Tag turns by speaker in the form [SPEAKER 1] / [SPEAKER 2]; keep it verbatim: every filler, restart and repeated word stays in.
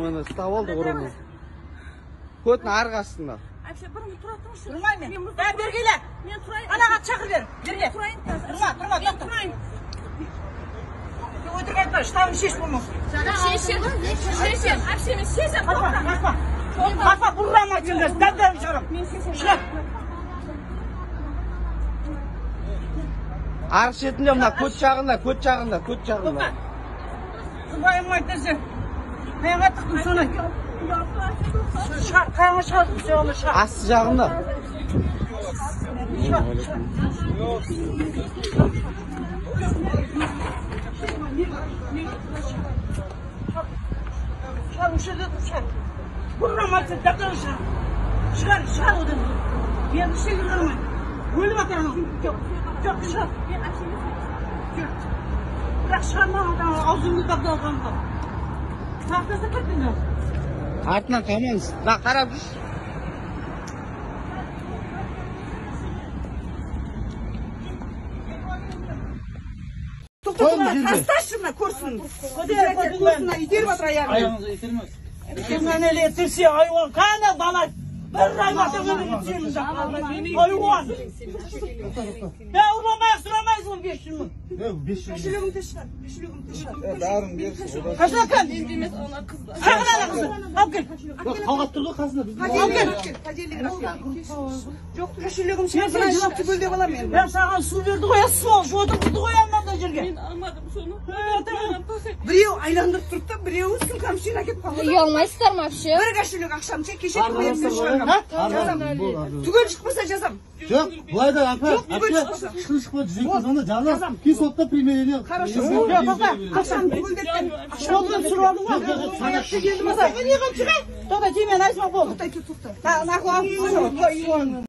[SPEAKER 1] мені ұстап алды ұрыны. Көтін арқасында.
[SPEAKER 2] Әпше, бұрын тұра тұрыңызшы.
[SPEAKER 3] Тұрмайын мен. Бәрі бергейлі.
[SPEAKER 2] Мен тұрайын.
[SPEAKER 3] Анағат шақыр бер. Берге.
[SPEAKER 2] Тұрайын.
[SPEAKER 3] Тұрма, тұрма,
[SPEAKER 2] мен тұрайын.
[SPEAKER 3] Өтірік айтпа, штабын шеш болмау.
[SPEAKER 2] Шешен, шешен. Әпше, мен шешен.
[SPEAKER 3] Қақпа, қақпа. Қақпа, бұррама келдес. Дәп-дәп шығарам.
[SPEAKER 2] Мен шешен.
[SPEAKER 3] Шығар.
[SPEAKER 1] Арық шетінде мына көт жағында, көт жағында, көт жағында.
[SPEAKER 3] Жұбайым айтасы. Қаяңға тұқтым соны. Шығар, қаяңға шығардым соны шығар.
[SPEAKER 1] Асты жағында.
[SPEAKER 3] Шығар, ұшы деді, шығар. Бұррама айтса, дәптен шығар. Шығар, шығар одан. Мен ұшы кіргірмей. Өліп атыраны. Жоқ, жоқ, шығар.
[SPEAKER 2] Мен әпшеме
[SPEAKER 3] Жоқ. Бірақ шығарма адам аузыңды дәптен алғанға. Тақтаса кеттің жоқ.
[SPEAKER 1] Артынан қамаңыз. Да, қарап жүр.
[SPEAKER 3] Тоқтатма, тасташы мына көрсін. Көдер, көрсін, итеріп атыр аяғын.
[SPEAKER 4] Аяғыңызды итермес.
[SPEAKER 3] Мен әлі етірсе айуан, қана бала. Bir raymatı böyle gideceğimiz zamanla. Hayvan. Ya ulamayız, suramayız on beş yıl mı?
[SPEAKER 4] Yok, beş yıl.
[SPEAKER 3] Beşilігім тышқан, beşilігім тышқан.
[SPEAKER 4] Darın bersin.
[SPEAKER 3] Kaçın kan?
[SPEAKER 2] Демес ona kızlar.
[SPEAKER 3] Çağır ana kızı. Al gel.
[SPEAKER 4] Қалғап тұр ғой қасында біз.
[SPEAKER 3] Al gel. Жоқ, beşilігім sen bana жылап түгел деп аламын мен. Ben саған су берді қоясың ол, жуды құды қоямын анда жерге.
[SPEAKER 2] Мен алмадым соны.
[SPEAKER 3] Біреу айландырып тұрды да, біреуі сумкамшын әкеп қалды.
[SPEAKER 5] Үй алмайсыздар ма вообще?
[SPEAKER 3] Бір кәшілік ақшам чек кеше қоямын шығарғам. Түгел шықпаса жазам.
[SPEAKER 4] Жоқ, былай да апа, әпке, шықын шықпа жүз екі сонда жазам. Кей сотта примерение.
[SPEAKER 3] Хорошо. Жоқ, тоқта, ақшам түгел депкен. Шолдан сұрадың ғой. Тоқта, кейін мен айтма болды. Тоқта, тоқта. Нақыл алып